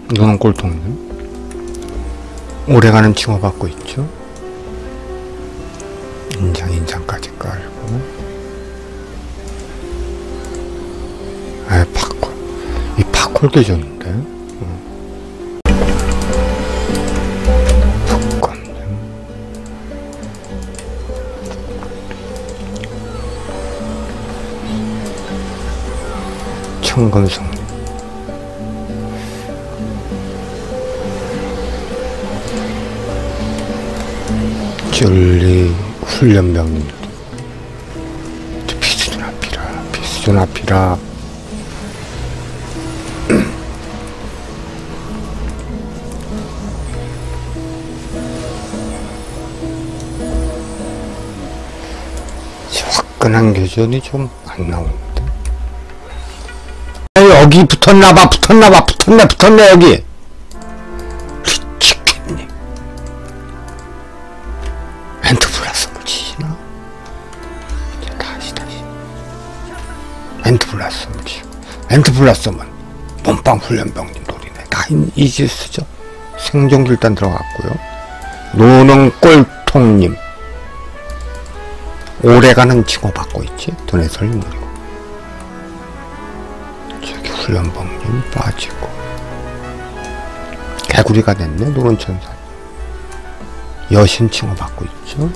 노는 꼴통님 오래가는 칭호 받고 있죠. 인장까지 깔고. 팝콘. 이 팝콘 계정인데. 팝콘. 청금성. 쫄리 훈련병님. 비수준 앞이라. 화끈한 교전이 좀 안 나오는데. 여기 붙었나봐. 붙었네 여기. 치킨님. 엔트 플러스 뭐 치시나? 다시. 엔트 플러스 뭐 치고. 엔트 플러스면 몸빵 훈련병님 노리네. 다 이지스죠. 생존기 일단 들어갔고요. 노는 꼴통님. 오래가는 칭호 받고 있지. 돈의 설님 노리고. 저기 훈련병님 빠지고. 개구리가 됐네. 노는 천사. 여신 칭호 받고 있죠.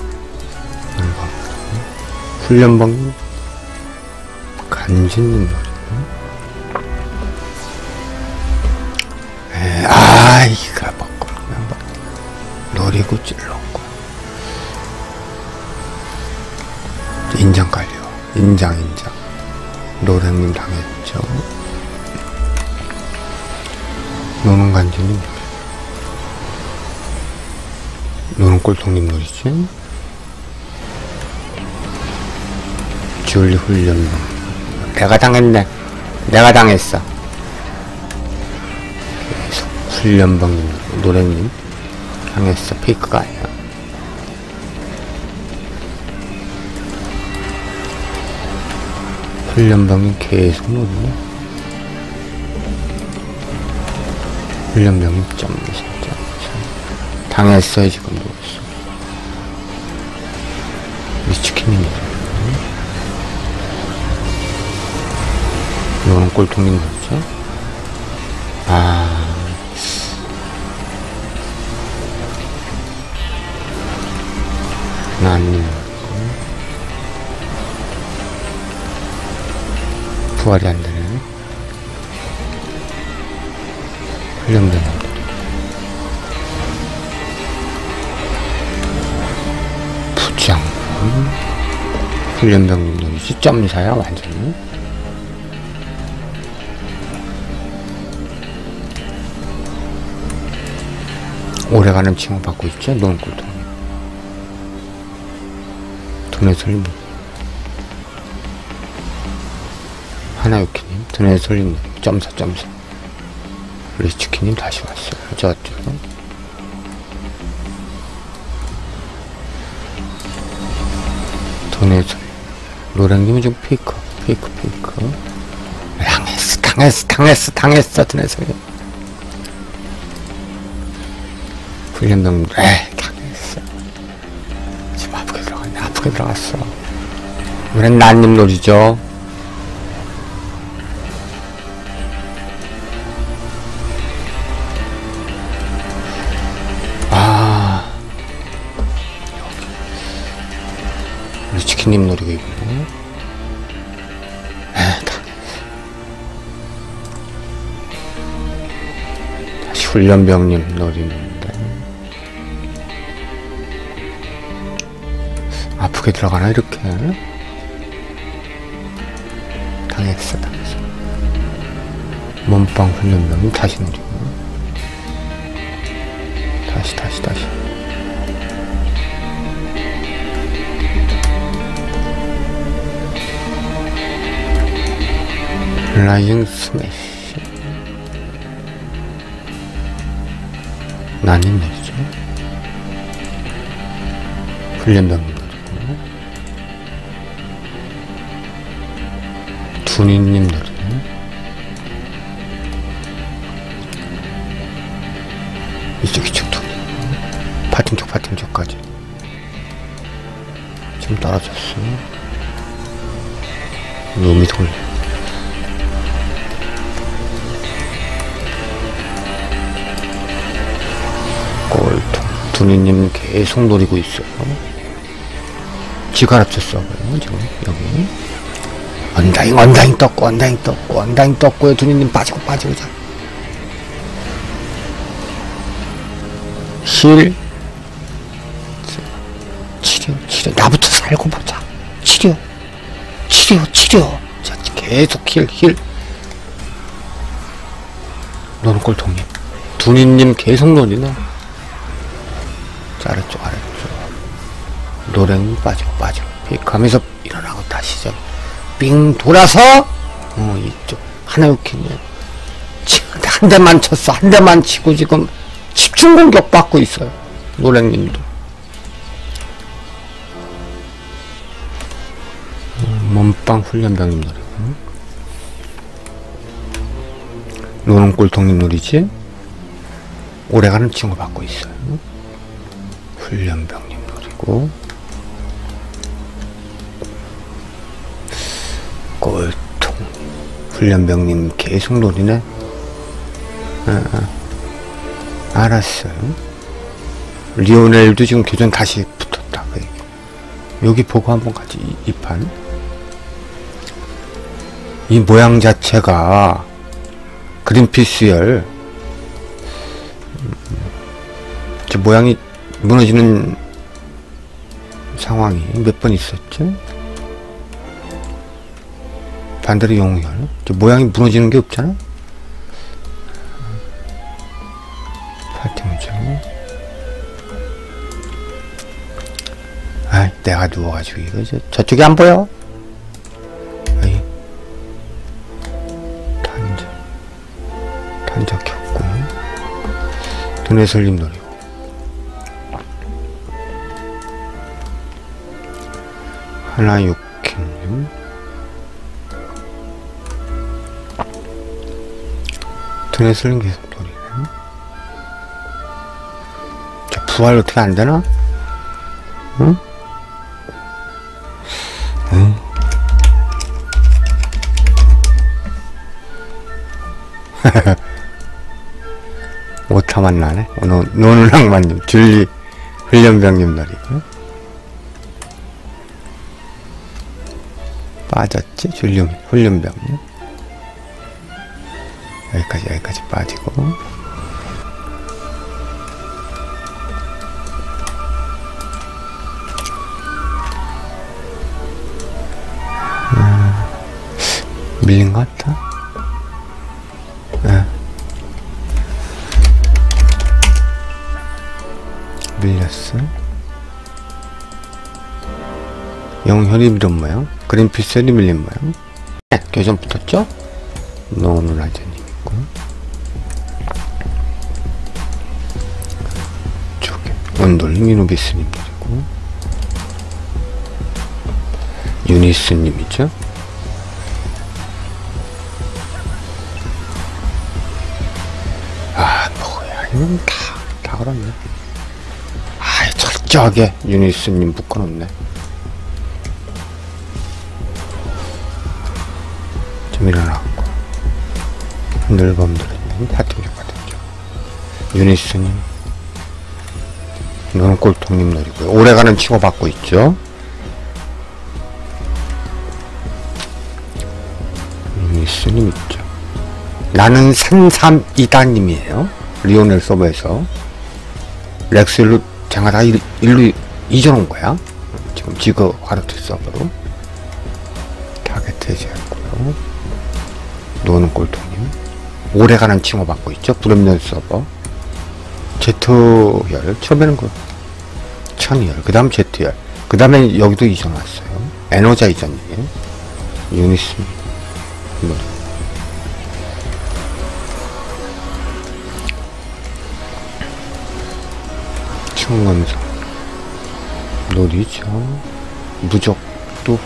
훈련병님 간진님 노리고. 이거 먹고 노리고 찔렀고. 인장 깔려. 인장. 노랭님 당했죠. 노는 간지님. 노는 꼴통님 노리지. 줄리 훈련병. 내가 당했네. 내가 당했어. 계속 훈련병님, 노랭님 당했어. 페이크가 아니야. 훈련병이 계속 노리네. 훈련병이 진짜 당했어요. 지금 노렸어. 미치킨님이 노는 꼴통님 노리죠. 나님 부활이 안 되네. 훈련병. 부장. 훈련병님 노리지. 점사야 완전히. 오래가는 칭호 받고 있죠. 노는 꼴통. 돈의 설림. 하나유키님, 돈의 설림. 점사. 리치키님 다시 왔어요. 저쪽. 돈의 설림. 노랭님은 좀 페이크. 당했어. 돈의 설림. 훈련병. 당했어. 지금 아프게 들어갔어. 이번엔 나님 놀이죠. 치킨님 노리고 있고. 다시 훈련병님 노리는데. 아프게 들어가나 이렇게. 당했어. 몸빵 훈련병님 다시 노리고. 다시. 라이징 스매시. 나님 노리죠. 훈련병님 노리고. 두니님 노리네. 이쪽도 파팅쪽까지 지금 떨어졌어. 놈이 돌려. 꼴통 두니님 계속 노리고 있어요. 지가 합쳤어요 지금. 여기 언다잉 떴고요. 두니님 빠지고 자. 힐 치료 나부터 살고 보자. 치료 자, 계속 힐 너는 꼴통님 두니님 계속 노리네. 아래쪽 노랭이 빠지고 픽하면서 일어나고 다시 저 삥 돌아서 이쪽 하나 욕했네. 한 대만 쳤어. 한 대만 치고 지금 집중 공격 받고 있어요. 노랭님도 몸빵 훈련병님 노리고 노는 꼴통님 노리지. 오래가는 친구 받고 있어요. 훈련병님 노리고 꼴통 훈련병님 계속 노리네. 알았어요. 리오넬도 지금 교전 다시 붙었다. 여기 보고 한번 가지. 이 판 이 모양 자체가 그린피스열 모양이 무너지는 상황이 몇 번 있었죠? 반대로 용열 모양이 무너지는 게 없잖아? 파팅죠. 아이, 내가 누워가지고 이거 저쪽이 안 보여? 아이, 단자 켰고 돈에설림 노리고 하나 육킹님 돈에설림 계속 노리네. 저 부활 어떻게 안되나? 응? 오타만 나네. 노는 항만님, 줄리 훈련병님 노리고 빠졌지? 줄리 훈련병님 여기까지 빠지고 밀린 것 같아. 밀렸어. 영혈이 밀린 모양. 그린피스리 밀린 모양. 네, 교전 붙었죠? 노는 아재님 있고 쪽에 원돌림 이노비스님 그리고 유니스님이죠. 아 뭐야 이건 다 그렇네. 아이 철저하게 유니스님 묶어놓네. 좀 일어났고 늘범들님 파팅족 유니스님 너는 꼴통님 노리고요. 오래가는 치고 받고 있죠. 유니스님 있죠. 나는 332다님이에요. 리오넬 서버에서 렉스일로 제가 다 일로 잊어놓은 거야. 지금 지그 화르트 서버로 타겟 해제했고요. 노는 꼴통님 오래가는 칭호 받고 있죠. 불협연 서버 Z열 처음에는 그 천열 그 다음 Z열 그 다음에 여기도 이전 왔어요. 에너자 이전이에요. 유니스 충검성 노리죠. 무적도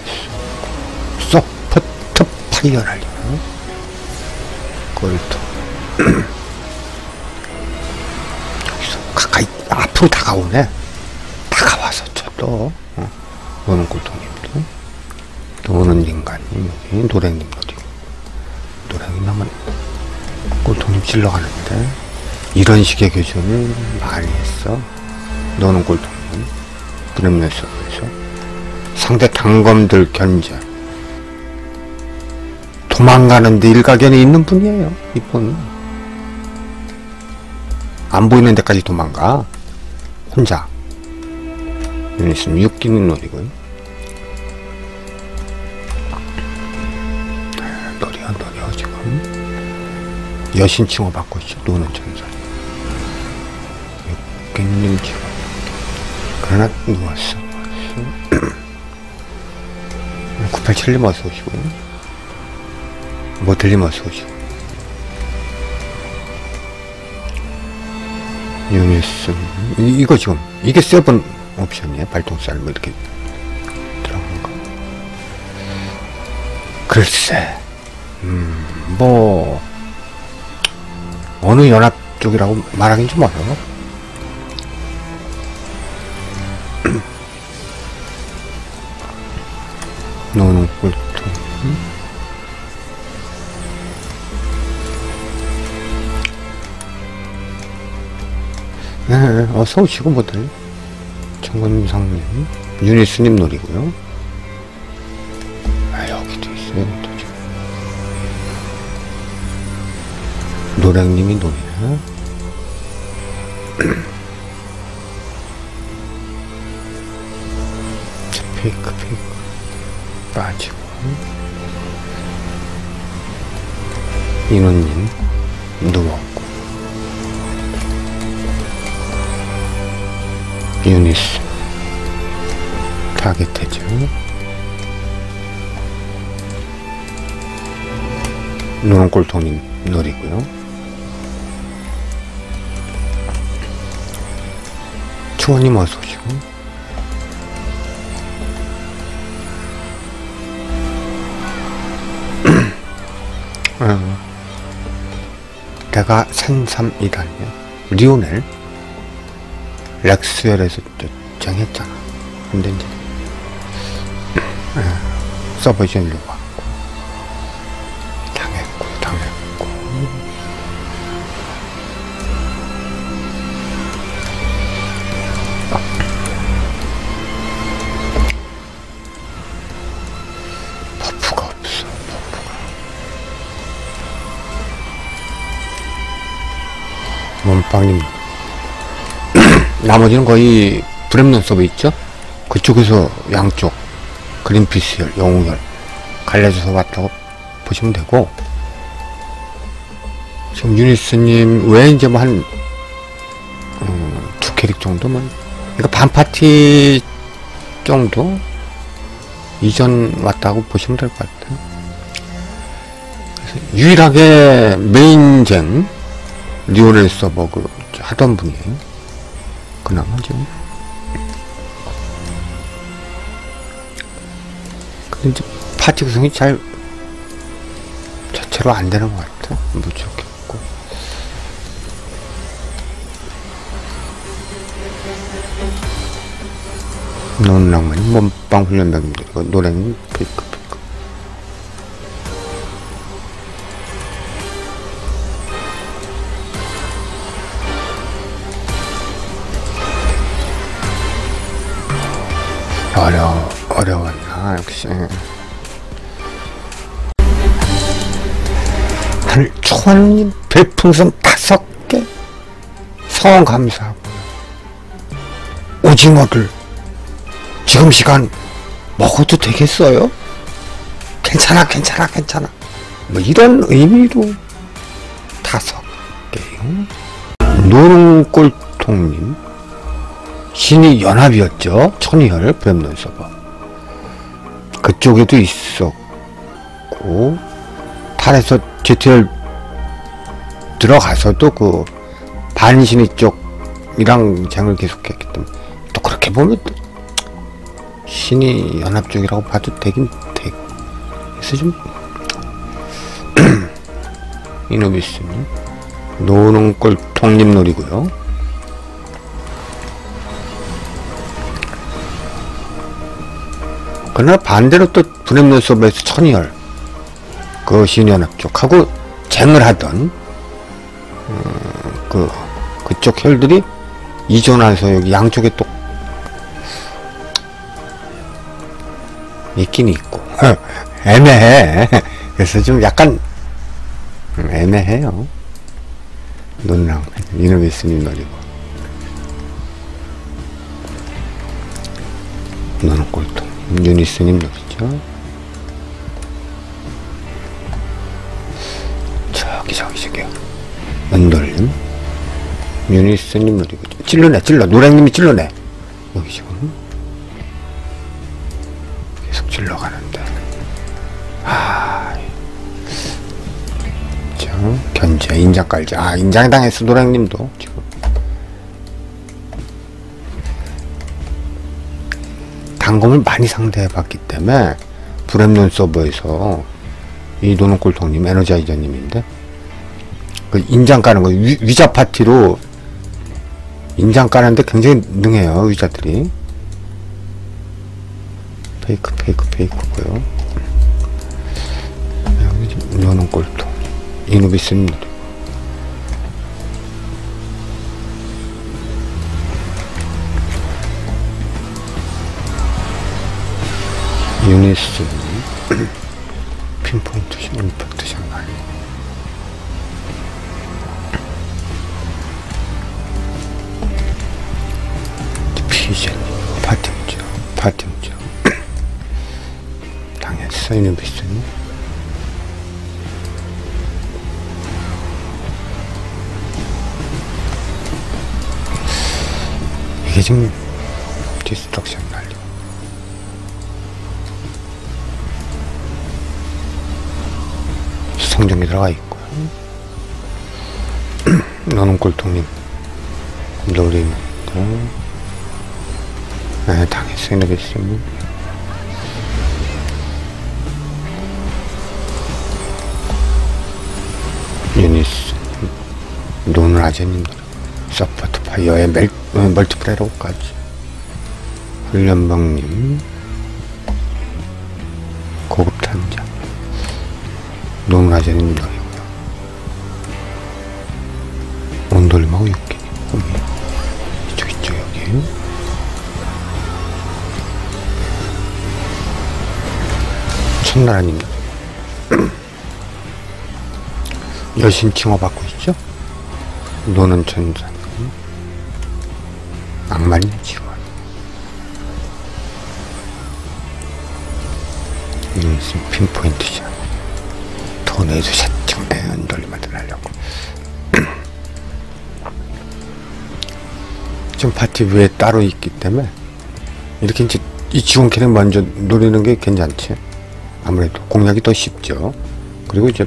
서포트 파이어랄리고 꼴통 여기서 엄청 다가오네. 다가와서 또 노는 꼴통님도, 노는 인간님, 여기 노랭님 어디고, 노랭님 하면 꼴통님 찔러가는데, 이런 식의 교전을 많이 했어. 노는 꼴통님, 브렘넷서에서 상대 단검들 견제, 도망가는데 일가견이 있는 분이에요. 이분 안 보이는 데까지 도망가 혼자. 유닛은 육기는 노리고요. 노려 지금 여신 칭호 받고 있죠. 노는 전설 육기님 칭호. 그러나 누웠어. 987님 어서 오시고요. 모델님 어서 오시고. 유니슨 이거 지금 이게 세븐 옵션이에요. 발동살 뭐 이렇게 들어간 거. 글쎄 뭐 어느 연합 쪽이라고 말하긴 좀 어려워. 노는 꼴통. 네, 어서 오시고 모델. 정근상님, 유니스님 노리고요. 아, 여기도 있어요. 또 지금. 노랭님이 노리네. 페이크 빠지고. 인원님 누웠고. 유니스 타겟해죠. 노란 꼴통님 노리고요. 충원님 어서 오시고. 내가 산삼이라뇨. 리오넬 렉스웰에서 정했잖아. 근데 이제 서버전으로 왔고 당했고 버프가 없어. 몸빵님 나머지는 거의 브렘넌 서버 있죠? 그쪽에서 양쪽 그린피스열, 영웅열 갈려져서 왔다고 보시면 되고, 지금 유니스님 외에 이제 뭐 한 두 캐릭 정도만, 그러니까 반 파티 정도 이전 왔다고 보시면 될 것 같아요. 그래서 유일하게 메인쟁 리오넬 서버 그 하던 분이에요. 그나마 지금. 근데 이제 파티 구성이 잘 자체로 안 되는 것 같아. 무척했고. 논랑만이 몸빵 훈련병들이고 노래는 피크. 어려웠나, 역시. 하늘 초원님 별풍선 5개 성원 감사하고, 오징어를 지금 시간 먹어도 되겠어요? 괜찮아 뭐 이런 의미로 5개요. 노른꼴통님 신이 연합이었죠. 천이혈 브렘넌 서버 그쪽에도 있었고, 탈에서 GTR 들어가서도 그 반신이 쪽이랑 쟁을 계속했기 때문에, 또 그렇게 보면 또 신이 연합 쪽이라고 봐도 되긴 돼. 그래서 좀 이노비스님 노는 꼴통님 노리고요. 그러나 반대로 또 브렘론서버에서 천이열 그 신연합 쪽하고 쟁을 하던 그쪽 혈들이 이전해서 여기 양쪽에 또 있긴 있고 애매해. 그래서 좀 약간 애매해요. 논랑 이노베스님 노리고 너는 꼴통 유니스님 노리죠. 저기요 은돌님 유니스님 노리고 찔러 노랭님이 찔러내. 여기 지금 계속 찔러가는데 견제 인장 깔지. 인장 당했어. 노랭님도 지금 단검을 많이 상대해봤기 때문에 브렘론 서버에서 이 노는 꼴통님 에너자이저님인데 그 인장 까는 거 위자 파티로 인장 까는데 굉장히 능해요. 위자들이 페이크고요. 여기 노는 꼴통 이누비스님 유니스 핀포인트 임팩트 장난 피젠 파팅죠 당했어. 유니비스님 이게 지금 디스트럭션 날리고 수성정이 들어가 있고 너는 꼴통님 노리고 당했어. 이노베스님 유니스 노누라제님 서포트 파이어의 멀티플레이로까지 훈련방님 고급 탄자 노누라제님 노리고요. 온돌림하고 육기 이쪽 여기 천나라님 여신 칭호 받고 있죠. 노는 천사 악마님 지원 핀포인트샷 더 내주샷 정대한 돌림한테 하려고 지금 파티 위에 따로 있기 때문에 이렇게 이제 이 지원 캐릭 먼저 노리는 게 괜찮지. 아무래도 공략이 더 쉽죠. 그리고 이제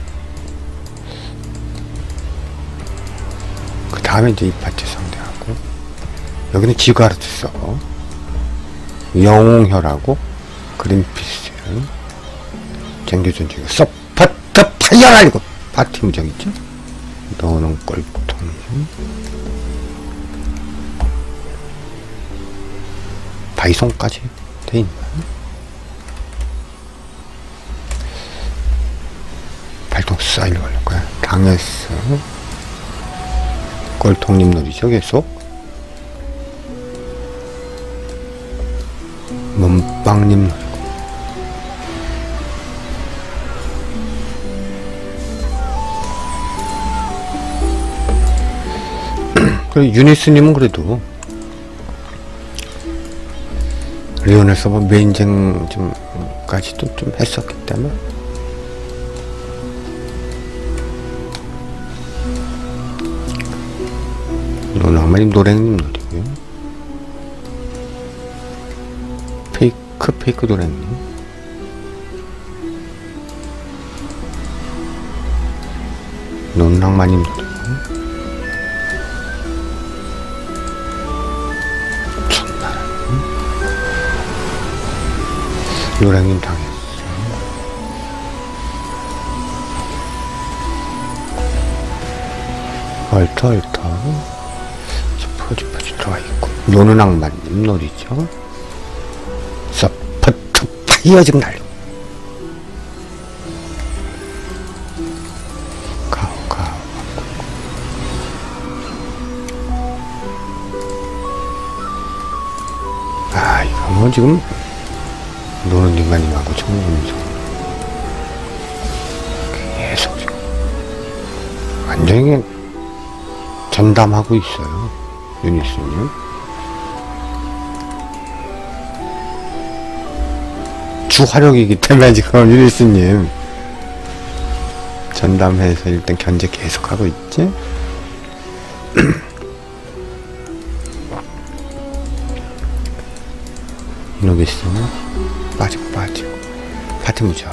그 다음에 이제 이 파티 상대하고 여기는 지가르트 써 영웅혈하고 그린피스 쟁교전 중에 서포트 파이어 날리고 파티 무적 있죠. 너는 꼴통 바이송까지 돼 있나? 발동 사이로 갈 거야. 당했어. 꼴통님 놀이죠. 계속 몸빵님 놀이고 그리고 유니스님은 그래도 리오넬 서버 메인쟁 좀까지도 좀 했었기 때문에 노랑마님 노랭님 노리고요. 페이크 노랭님 노랑마님 노리고 노랑님 당했어. 얼터 퍼지 들어가 있고 노는 악마님 놀이죠. 서포트 이어지고 날리고. 가오. 아, 이거 뭐 지금 노는 인간님하고 청문이죠. 계속 지금 완전히 전담하고 있어요, 유니스님. 주화력이기 때문에 지금 유니스님 전담해서 일단 견제 계속하고 있지. 이노비스는 빠지고 파티 무적.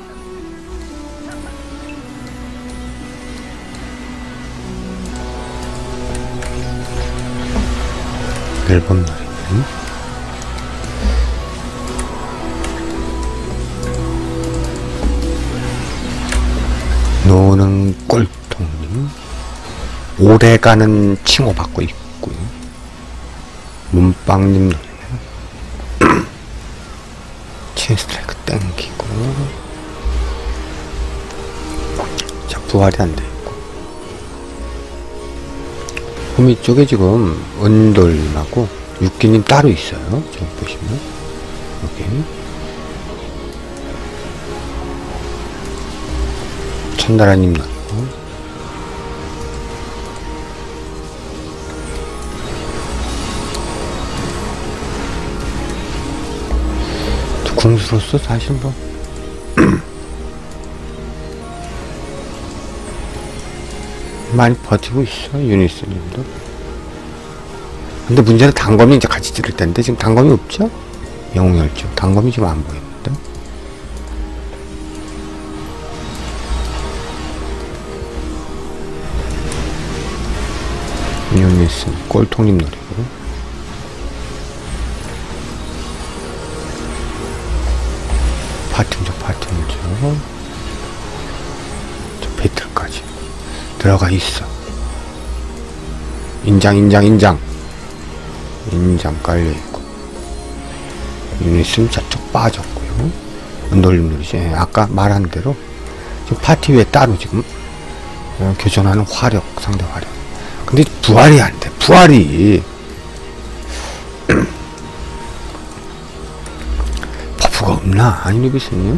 앨범 놀이는 노는 꼴통님 오래가는 칭호 받고 있고요. 문빵님 노래는 체인스트라이크 땡기고. 자, 부활이 안 돼 있고. 후미 쪽에 지금 은돌님하고 육기님 따로 있어요. 저기 보시면 여기 천나라님 나고 궁수로서 사실 뭐 많이 버티고 있어, 유니스님도. 근데 문제는 단검이 이제 같이 찌를 텐데 지금 단검이 없죠? 영웅열정 단검이 지금 안 보이는데. 유니스 꼴통님 노래고. 파티문죠. 저 배틀까지 들어가 있어. 인장 깔려있고. 유니스는 저쪽 빠졌고요. 은돌림 누리지. 아까 말한 대로 지금 파티 외에 따로 지금 교전하는 화력, 상대 화력. 근데 부활이 안 돼. 부활이 버프가 없나? 아니, 누비스님?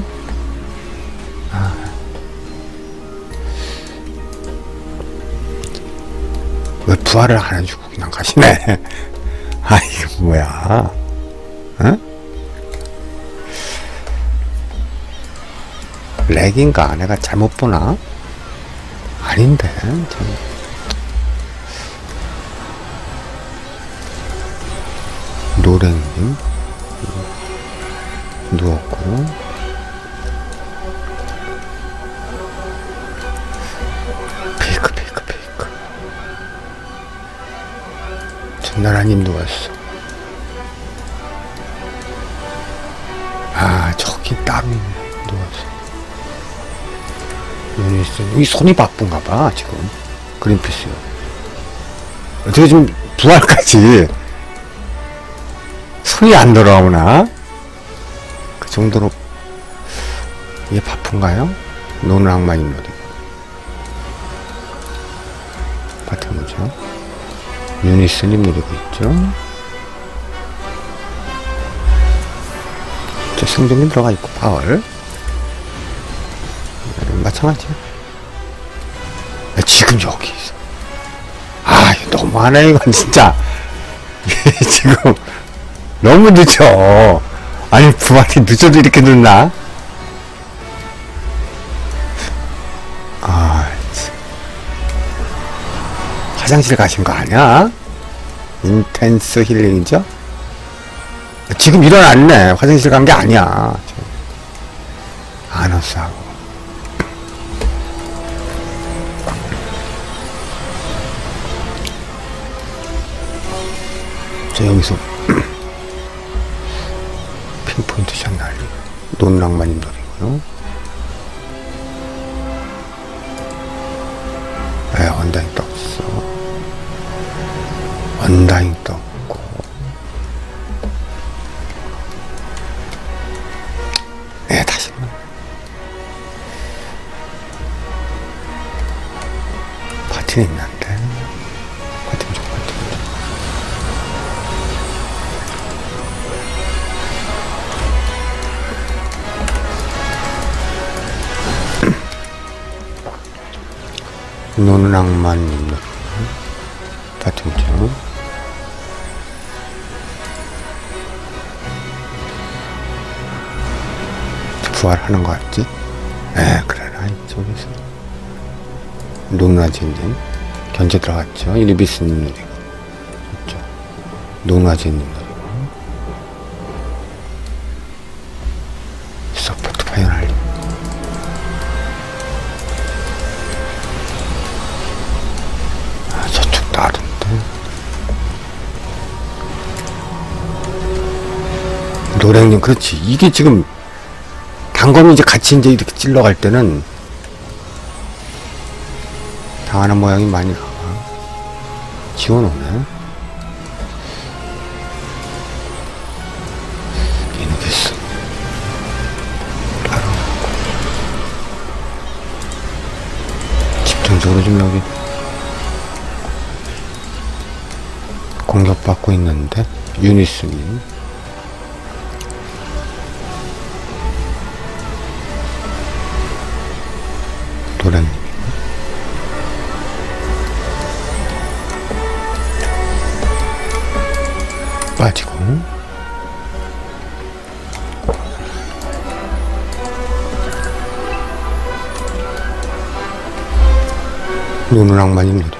왜 부활을 안 해주고 그냥 가시네. 아, 이거 뭐야? 응? 렉인가? 내가 잘못 보나? 아닌데. 노랭님 누웠고. 페이크. 전나라님 누웠어. 아, 저기 따로 있네. 누웠어. 유니스, 이 손이 바쁜가봐 지금. 그린피스요. 어떻게 지금 부활까지 손이 안 돌아오나? 그 정도로 이게 바쁜가요? 노는 악마님 노래. 같은 거죠. 유니스님 노리고 있죠. 저 생존님 들어가 있고, 파월. 마찬가지. 지금 여기 있어. 아, 이거 너무하네, 이건 진짜. 지금 너무 늦어. 아니, 부활이 늦어도 이렇게 늦나? 아, 참. 화장실 가신 거 아니야? 인텐스 힐링이죠? 지금 일어났네. 화장실 간 게 아니야. 안 왔어 하고. 자, 여기서 핀포인트 샷 날리고. 논낭만님 노래고요. 원다잉 떴어. 원다잉 떴고. 파티는 있는데. 파티는 좀, 파티는 좀. 노는 악만 있는 파티는 좀. 부활하는 것 같지? 에, 그래라, 이쪽에서. 노나지님, 견제 들어갔죠? 이리비스님 노리고. 이쪽. 노나지님 노리고. 서포트 파이어날림. 아, 저쪽 다른데. 노랭님, 그렇지. 이게 지금, 단검이 이제 같이 이제 이렇게 찔러갈 때는 당하는 모양이 많이 나와. 지워놓네. 이노비스. 바로. 집중적으로 좀 여기 공격받고 있는데, 유니스님. 노랭님. 빠지고. 노는 악마님 노래.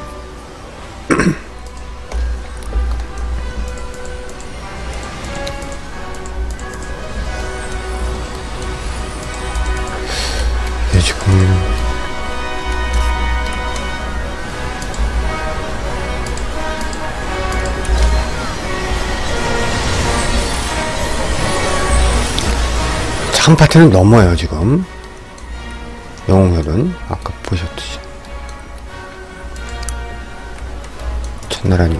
지금 한 파트는 넘어요. 지금 영웅혈은 아까 보셨듯이 천나라님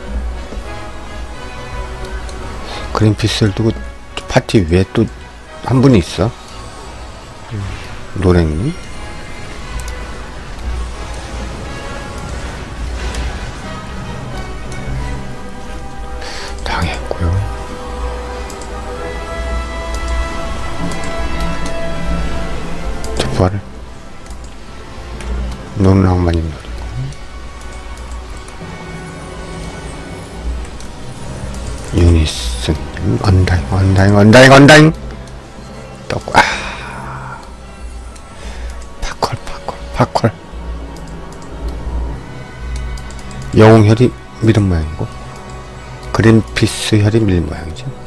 그린피스를 두고 파티 위에 또 한 분이 있어. 노랭님. 당했고요. 부활을 노는 악마님 노리고 유니스님 언다잉 떴고 파콜 영웅혈이 밀은 모양이고 그린피스 혈이 밀린 모양이지.